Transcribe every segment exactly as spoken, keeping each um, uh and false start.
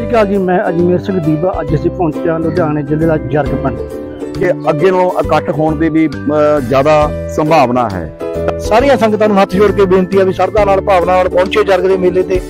ਸ੍ਰੀ ਅਕਾਲ ਜੀ। मैं अजमेर सिंह दीबा अज असीं पहुंचे हाँ लुधियाने जिले का जरग पिंड कि अगे नालों इकट्ठ होने की भी ज़्यादा संभावना है। सारिया संगतां नूं हत्थ जोड़ के बेनती है भी सरधा नाल भावना नाल पहुंचे जरग दे मेले ते।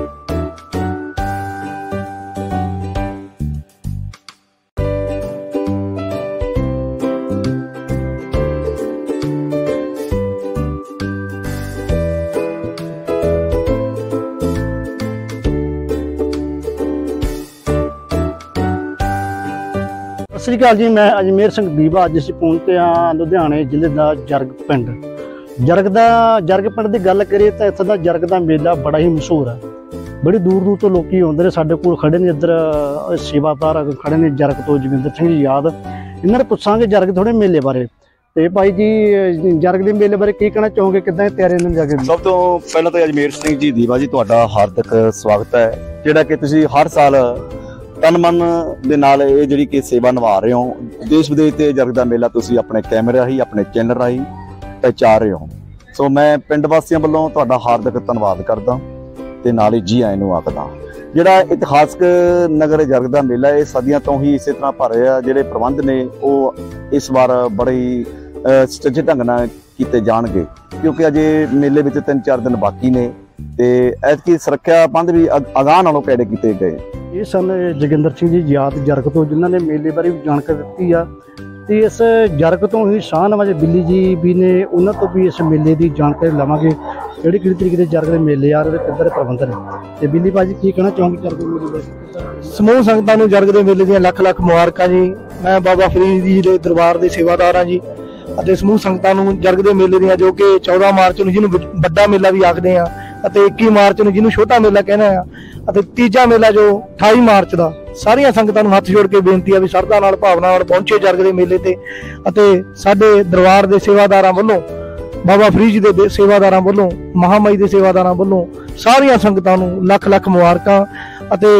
सत श्री अकाल जी। मैं अजमेर सिंह दीबा अज असीं पहुंचे हाँ लुधियाने जिले का जरग पिंड। जरग का जरग पिंड की गल करिए तो इत्थों का जरग का मेला बड़ा ही मशहूर है। बड़ी दूर दूर तो लोग आउंदे ने, साडे कोल खड़े ने इधर सेवादार खड़े ने जरग तो जोगिंदर सिंह जी याद। इन्होंने पुछांगे जरग थोड़े मेले बारे। तो भाई जी जरग के मेले बारे की कहना चाहोगे, किदां तैयारी ने जरग? सब तो पहला तो अजमेर सिंह जी दीबा जी तुहाडा हार्दिक स्वागत है, जिहड़ा कि तुसीं हर साल तन मन दे नाल ये जिहड़ी कि सेवा निभा रहे हो। देश विदेश के जरग का मेला तुसीं अपने कैमरे राही अपने चैनल राही पहुंचा रहे हो। सो मैं पिंड वासियों वालों तुहाडा हार्दिक धन्नवाद करदा ते नाल ही जी आए नूं आखदा। जिहड़ा इतिहासक नगर जरग का मेला है सदियां तो ही इस तरह भर रहा। जिहड़े प्रबंध ने वो इस बार बड़े ही सुचज्जे ढंग नाल कीते जाणगे, क्योंकि अजे मेले विच तीन चार दिन बाकी ने ते ऐतकी सुरक्षा प्रबंध भी अगाह नालों पैड़े कीते गए। ये सन जोगिंदर सिंह जी याद जरग तो, जिन्होंने मेले बारे भी जानकारी दी आ। तो इस जरग तो ही शाहनवाज बिल्ली जी भी ने, उन्होंने तो भी इस मेले की जानकारी लवांगे किहड़े किहड़े तरीके के जरग के मेले आ रहे, किधर प्रबंध ने। तो बिल्ली भाजी की कहना चाहोगे जरग मेले बारे? समूह संगतां नूं जरग दे मेले दीआं लख लख मुबारकां जी। मैं बाबा फरीद जी दे दरबार दे सेवादार हाँ जी। ਅਤੇ ਸਮੂਹ ਸੰਗਤਾਂ ਨੂੰ ਜਰਗ ਦੇ ਮੇਲੇ ਦੀਆਂ, ਜੋ ਕਿ चौदह ਮਾਰਚ ਨੂੰ ਜਿਹਨੂੰ ਵੱਡਾ ਮੇਲਾ ਵੀ ਆਖਦੇ ਆ, ਅਤੇ ਇੱਕੀ ਮਾਰਚ ਨੂੰ ਜਿਹਨੂੰ ਛੋਟਾ ਮੇਲਾ ਕਹਿੰਦੇ ਆ, ਅਤੇ ਤੀਜਾ ਮੇਲਾ ਜੋ अट्ठाई ਮਾਰਚ ਦਾ, ਸਾਰੀਆਂ ਸੰਗਤਾਂ ਨੂੰ ਹੱਥ ਜੋੜ ਕੇ ਬੇਨਤੀ ਆ ਵੀ ਸਰਧਾ ਨਾਲ ਭਾਵਨਾ ਨਾਲ ਪਹੁੰਚੇ ਜਰਗ ਦੇ ਮੇਲੇ ਤੇ। ਅਤੇ ਸਾਡੇ ਦਰਬਾਰ ਦੇ ਸੇਵਾਦਾਰਾਂ ਵੱਲੋਂ, ਬਾਬਾ ਫਰੀਦ ਜੀ ਦੇ ਸੇਵਾਦਾਰਾਂ ਵੱਲੋਂ, ਮਹਾਮਾਈ ਦੇ ਸੇਵਾਦਾਰਾਂ ਵੱਲੋਂ ਸਾਰੀਆਂ ਸੰਗਤਾਂ ਨੂੰ ਲੱਖ ਲੱਖ ਮੁਬਾਰਕਾਂ। ਅਤੇ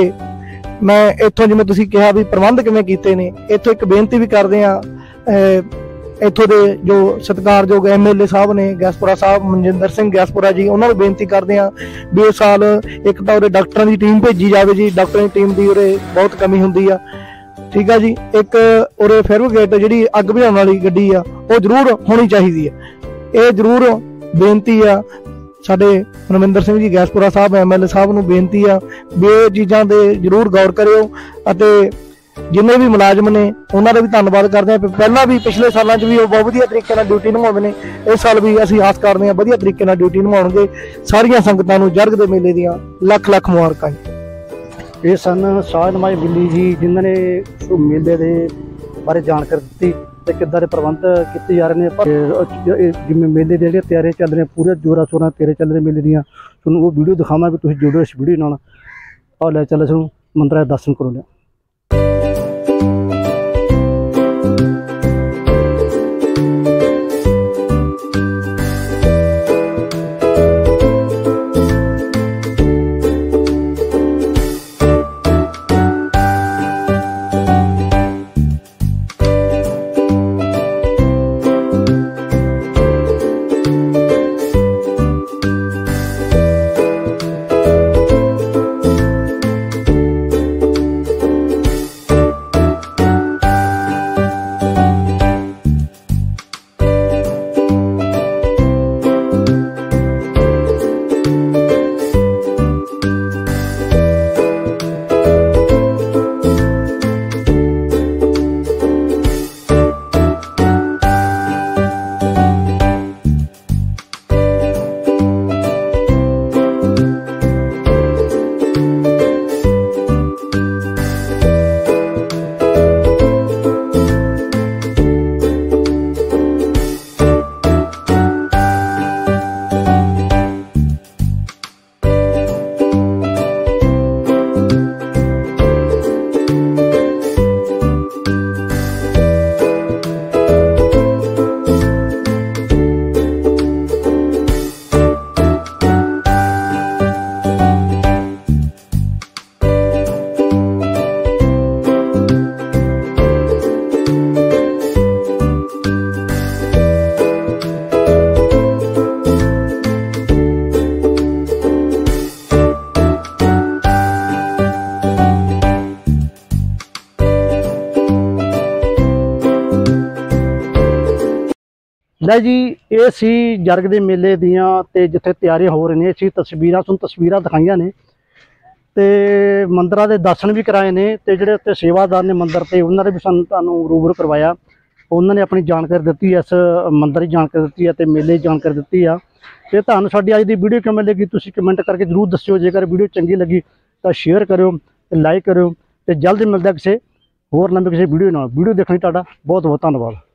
ਮੈਂ ਇੱਥੋਂ ਜਿਵੇਂ ਤੁਸੀਂ ਕਿਹਾ ਵੀ ਪ੍ਰਬੰਧ ਕਿਵੇਂ ਕੀਤੇ ਨੇ, ਇੱਥੋਂ ਇੱਕ ਬੇਨਤੀ ਵੀ ਕਰਦੇ ਆ। ਇੱਥੋਂ ਦੇ ਜੋ ਸਤਿਕਾਰਯੋਗ ਐਮ ਐਲ ਏ ਸਾਹਿਬ ਨੇ ਗੈਸਪੁਰਾ ਸਾਹਿਬ, ਮਨਜਿੰਦਰ ਸਿੰਘ ਗੈਸਪੁਰਾ ਜੀ, ਉਹਨਾਂ ਨੂੰ ਬੇਨਤੀ ਕਰਦੇ ਹਾਂ ਵੀ ਇਸ ਸਾਲ ਇੱਕ ਤਾਂ ਉਰੇ ਡਾਕਟਰਾਂ ਦੀ ਟੀਮ ਭੇਜੀ ਜਾਵੇ ਜੀ। ਡਾਕਟਰਾਂ ਦੀ ਟੀਮ ਦੀ ਉਰੇ ਬਹੁਤ ਕਮੀ ਹੁੰਦੀ ਆ, ਠੀਕ ਆ ਜੀ। ਇੱਕ ਉਰੇ ਫਾਇਰਬ੍ਰਿਗੇਡ ਜਿਹੜੀ ਅੱਗ ਬੁਝਾਉਣ ਵਾਲੀ ਗੱਡੀ ਆ ਉਹ ਜ਼ਰੂਰ ਹੋਣੀ ਚਾਹੀਦੀ ਹੈ। ਇਹ ਜ਼ਰੂਰ ਬੇਨਤੀ ਆ ਸਾਡੇ ਰਮਿੰਦਰ ਸਿੰਘ ਜੀ ਗੈਸਪੁਰਾ ਸਾਹਿਬ ਐਮ ਐਲ ਏ ਸਾਹਿਬ ਨੂੰ ਬੇਨਤੀ ਆ ਵੀ ਇਹ ਚੀਜ਼ਾਂ ਤੇ ਜ਼ਰੂਰ ਗੌਰ ਕਰਿਓ। ਅਤੇ जिन्ने भी मुलाजम ने उन्होंने भी धन्यवाद करते हैं। पहला भी पिछले सालों भी वो बहुत वधिया तरीके नाल ड्यूटी निभाउंदे ने, इस साल भी असीं आस करते हैं वधिया तरीके नाल ड्यूटी निभाउणगे। सारियां संगतां नूं जरग दे मेले दीआं लख लख मुबारकां। ये सन शाहनवाज बिल्ली जी, जिन्होंने मेले के बारे जानकारी दी ते किद्दां दे प्रबंध किए जा रहे हैं। जिवें मेले दी जिहड़ियां तैयारियां चल रही पूरे जोरा शोरा तैयारियां चल रही मेले दीआं, तुहानूं वो वीडियो दिखावां भी तुसीं जुड़ो इस वीडियो नाल। आओ लै चल असीं मंदरां दे दर्शन करो। ਲੈ ਜੀ, ਇਹ ਸੀ ਜਰਗ ਦੇ ਮੇਲੇ ਦੀਆਂ ਤੇ ਜਿੱਥੇ ਤਿਆਰੀਆਂ ਹੋ ਰਹੀਆਂ ਨੇ, ਅਸੀਂ ਤਸਵੀਰਾਂ ਤੁਹਾਨੂੰ ਤਸਵੀਰਾਂ ਦਿਖਾਈਆਂ ਨੇ ਤੇ ਮੰਦਰਾਂ ਦੇ ਦਰਸ਼ਨ ਵੀ ਕਰਾਏ ਨੇ ਤੇ ਜਿਹੜੇ ਉੱਤੇ ਸੇਵਾਦਾਰ ਨੇ ਮੰਦਰ ਤੇ ਉਹਨਾਂ ਨੇ ਵੀ ਸਾਨੂੰ ਤੁਹਾਨੂੰ ਰੂਬਰੂ ਕਰਵਾਇਆ। ਉਹਨਾਂ ਨੇ ਆਪਣੀ ਜਾਣਕਾਰੀ ਦਿੱਤੀ, ਇਸ ਮੰਦਰ ਦੀ ਜਾਣਕਾਰੀ ਦਿੱਤੀ ਹੈ ਤੇ ਮੇਲੇ ਦੀ ਜਾਣਕਾਰੀ ਦਿੱਤੀ ਆ। ਤੇ ਤੁਹਾਨੂੰ ਸਾਡੀ ਅੱਜ ਦੀ ਵੀਡੀਓ ਕਿਵੇਂ ਲੱਗੀ ਤੁਸੀਂ ਕਮੈਂਟ ਕਰਕੇ ਜ਼ਰੂਰ ਦੱਸਿਓ। ਜੇਕਰ ਵੀਡੀਓ ਚੰਗੀ ਲੱਗੀ ਤਾਂ ਸ਼ੇਅਰ ਕਰਿਓ ਤੇ ਲਾਈਕ ਕਰਿਓ ਤੇ ਜਲਦੀ ਮਿਲਦਾ ਕਿਸੇ ਹੋਰ ਨਵੀਂ ਕਿਸੇ ਵੀਡੀਓ ਨਾਲ। ਵੀਡੀਓ ਦੇਖਣ ਲਈ ਤੁਹਾਡਾ ਬਹੁਤ ਬਹੁਤ ਧੰਨਵਾਦ।